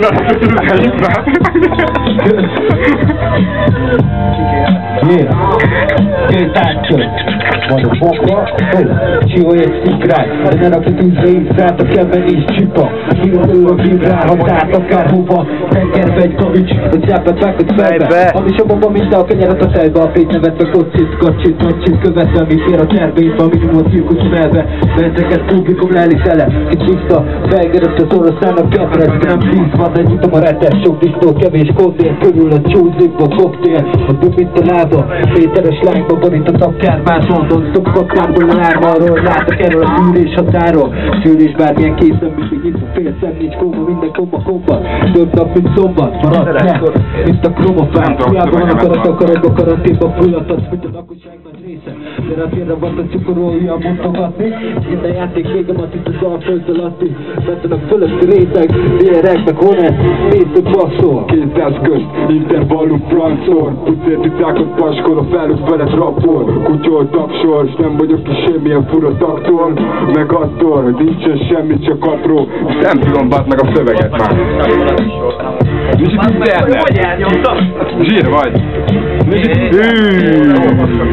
Csiholj egy szikrát, de ne rakj a tűzre infrát, a kemen is csipa. Híradóra vibrál, határt akárhova. Tengerbe egy kavics, a csápát vágod fejbe. Ami sokokban mint a kenyeret a fejbe. A fét nevetve kocsit, kacsit, macsit követve. Mi fér a terveidben, minimum a cirkusz melve. Benteket publikum leli tele, kit vissza. Felgerett az oroszának kevered, nem bízva. De nyitom a retes, sok disztó, kevés kódér. Körül a csúzikba, koktél. A dubit a lába, méteres lányba borít a tapkármáson. Stop kaptárból a lármalról. Látok erről a szűrés határól. Szűrés bármilyen készen, mindig nyitva fél szem, nincs kóma, minden komba. Több nap, mint szombat, maradt le, mint a kromofán. Hiába van akarat, a karanténba fulladhatsz, mint a lakosság nagy része. De a félre van a cukorolja mutogatni. Minden játék végemat itt az alföld alatti. Mentenek fölötti réteg, DRX meg Honest, nézzük basszol. Két eszköz, intervallum francor. Pucértitákat paskol, a felük felett rappol. Kutyol taksol, s nem vagyok ki semmilyen fura taktól. Meg attól, hogy nincsen semmi, csak apró. Nem tudom, badd meg a szöveget már. Nincs itt internet. Zsír vagy.